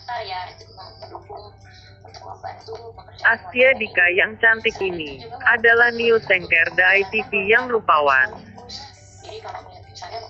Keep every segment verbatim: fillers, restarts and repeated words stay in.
swasta ya itu mendukung untuk membantu pekerjaan Astia Dika yang cantik ini adalah news anchor dari T V yang rupawan. Jadi kalau misalnya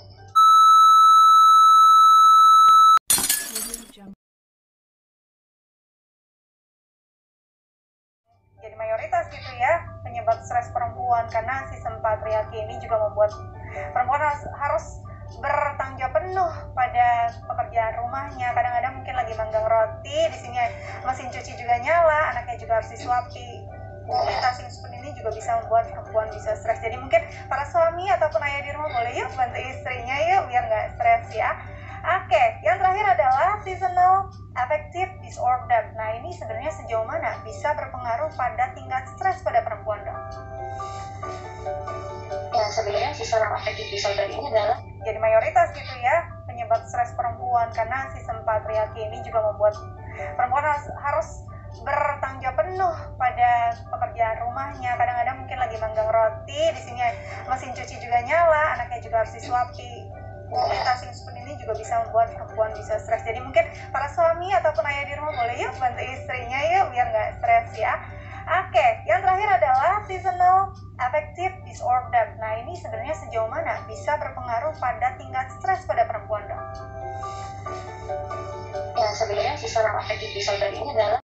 jadi mayoritas gitu ya penyebab stres perempuan, karena sistem patriarki ini juga membuat perempuan harus, harus bertanggung jawab penuh pada pekerjaan rumahnya. Kadang-kadang mungkin lagi manggang roti, di sini mesin cuci juga nyala, anaknya juga harus disuapi. Multitasking seperti ini juga bisa membuat perempuan bisa stres. Jadi mungkin para suami ataupun ayah di rumah boleh yuk bantu istrinya yuk biar nggak stres ya. Oke, yang terakhir adalah seasonal affective disorder. Nah, ini sebenarnya sejauh mana bisa berpengaruh pada tingkat stres pada perempuan, dok? ya sebenarnya seasonal affective disorder ini adalah Jadi mayoritas gitu ya penyebab stres perempuan, karena sistem patriarki ini juga membuat perempuan harus, harus bertanggung jawab penuh pada pekerjaan rumahnya. Kadang-kadang mungkin lagi manggang roti, di sini mesin cuci juga nyala, anaknya juga harus disuapi. Multitasking seperti ini juga bisa membuat perempuan bisa stres. Jadi mungkin para suami ataupun ayah di rumah boleh yuk bantu istrinya yuk biar nggak stres ya. Oke, yang terakhir adalah seasonal affective disorder. Nah, ini sebenarnya sejauh mana bisa berpengaruh pada tingkat stres pada perempuan, dok? ya sebenarnya seasonal affective disorder ini adalah